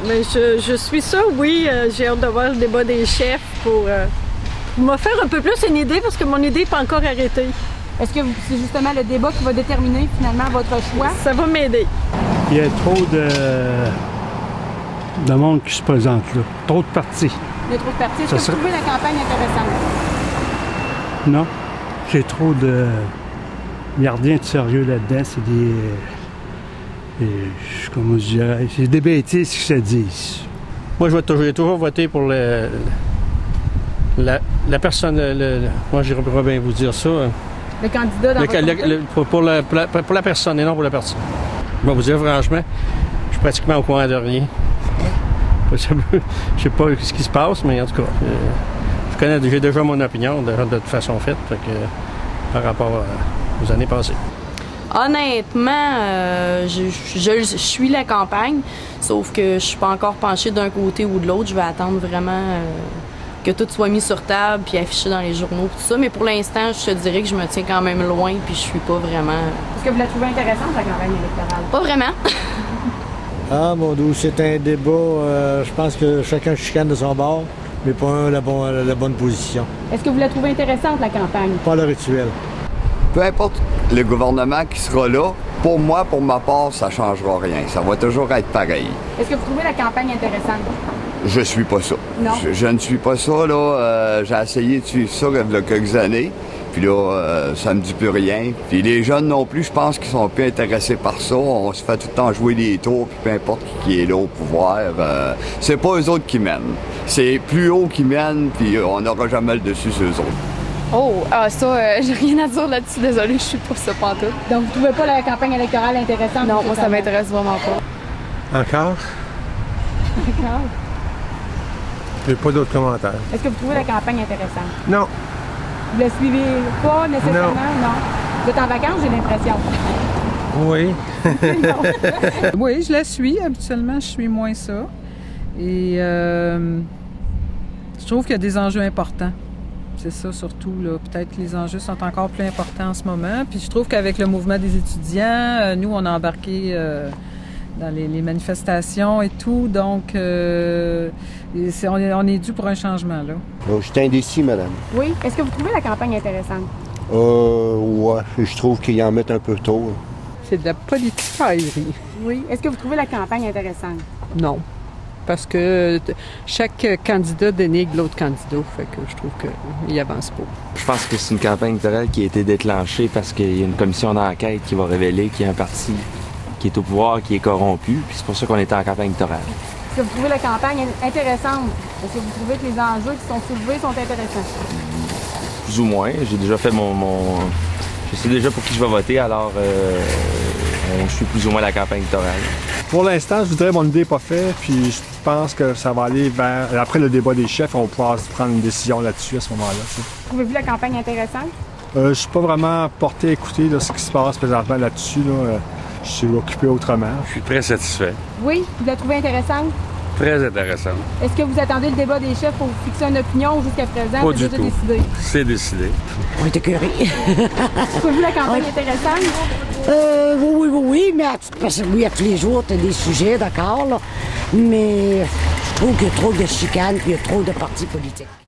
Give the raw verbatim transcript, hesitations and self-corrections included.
mais je, je suis ça, oui. Euh, j'ai hâte de voir le débat des chefs pour, euh, pour me faire un peu plus une idée, parce que mon idée n'est pas encore arrêtée. Est-ce que c'est justement le débat qui va déterminer finalement votre choix? Ça va m'aider. Il y a trop de, de monde qui se présente là. Trop de partis. Il y a trop de partis. Est-ce que vous serait... trouvez la campagne intéressante? Non. J'ai trop de... Il n'y a rien de sérieux là-dedans. C'est des... Et, comment je dirais, c'est des bêtises qui se disent. Moi, je vais toujours, toujours voter pour le, la, la personne. Le, le, moi, je vais bien vous dire ça. Le candidat dans le, votre le, le, pour, pour, la, pour, la, pour la personne et non pour la personne. Je vais vous dire franchement, je suis pratiquement au courant de rien. Je sais pas ce qui se passe, mais en tout cas, euh, je connais, j'ai déjà mon opinion de, de toute façon faite fait que, par rapport à, aux années passées. Honnêtement, euh, je, je, je suis la campagne, sauf que je suis pas encore penchée d'un côté ou de l'autre. Je vais attendre vraiment euh, que tout soit mis sur table puis affiché dans les journaux tout ça. Mais pour l'instant, je te dirais que je me tiens quand même loin puis je suis pas vraiment... Est-ce que vous la trouvez intéressante, la campagne électorale? Pas vraiment. Ah, mon doux, c'est un débat, euh, je pense que chacun chicane de son bord, mais pas un, la, bon, la bonne position. Est-ce que vous la trouvez intéressante, la campagne? Pas le rituel. Peu importe le gouvernement qui sera là, pour moi, pour ma part, ça ne changera rien. Ça va toujours être pareil. Est-ce que vous trouvez la campagne intéressante? Je suis pas ça. Non. Je, je ne suis pas ça, là. Euh, j'ai essayé de suivre ça il y a quelques années. Puis là, euh, ça me dit plus rien. Puis les jeunes non plus, je pense qu'ils sont plus intéressés par ça. On se fait tout le temps jouer des tours, puis peu importe qui est là au pouvoir. Euh, c'est pas eux autres qui mènent. C'est plus haut qui mènent, puis on n'aura jamais le dessus sur eux autres. Oh, ah, ça, euh, j'ai rien à dire là-dessus. Désolée, je suis pas ça pantoute. Donc, vous trouvez pas la campagne électorale intéressante? Non, moi, ça m'intéresse vraiment pas. Encore? D'accord. J'ai pas d'autres commentaires. Est-ce que vous trouvez la campagne intéressante? Non. Vous la suivez pas nécessairement? Non. non. Vous êtes en vacances, j'ai l'impression. Oui. Oui, je la suis. Habituellement, je suis moins ça. Et euh, je trouve qu'il y a des enjeux importants. C'est ça surtout, là. Peut-être que les enjeux sont encore plus importants en ce moment. Puis je trouve qu'avec le mouvement des étudiants, euh, nous, on a embarqué euh, dans les, les manifestations et tout. Donc, euh, c'est, on, est, on est dû pour un changement, là. Oh, je suis indécis, madame. Oui. Est-ce que vous trouvez la campagne intéressante? Euh, ouais. Je trouve qu'ils en mettent un peu tôt. C'est de la politicaillerie. Oui. Est-ce que vous trouvez la campagne intéressante? Non. Parce que chaque candidat dénigre l'autre candidat. Fait que je trouve qu'il avance pas. Je pense que c'est une campagne électorale qui a été déclenchée parce qu'il y a une commission d'enquête qui va révéler qu'il y a un parti qui est au pouvoir, qui est corrompu. Puis c'est pour ça qu'on est en campagne électorale. Est-ce que vous trouvez la campagne intéressante? Est-ce que vous trouvez que les enjeux qui sont soulevés sont intéressants? Plus ou moins. J'ai déjà fait mon... mon... Je sais déjà pour qui je vais voter, alors euh, je suis plus ou moins la campagne électorale. Pour l'instant, je voudrais mon idée n'est pas faite, puis je pense que ça va aller vers... Après le débat des chefs, on va pouvoir prendre une décision là-dessus à ce moment-là. Trouvez-vous la campagne intéressante? Euh, je suis pas vraiment porté à écouter là, ce qui se passe présentement là-dessus. Là. Je suis occupé autrement. Je suis très satisfait. Oui? Vous la trouvez intéressante? Très intéressant. Est-ce que vous attendez le débat des chefs pour fixer une opinion jusqu'à présent? Pas du déjà tout. Décidé? C'est décidé. On est écœurés. Trouvez-vous la campagne oui. intéressante? Euh, oui, oui, oui, mais à, parce que oui, à tous les jours, tu as des sujets, d'accord, là, mais je trouve qu'il y a trop de chicanes et il y a trop de partis politiques.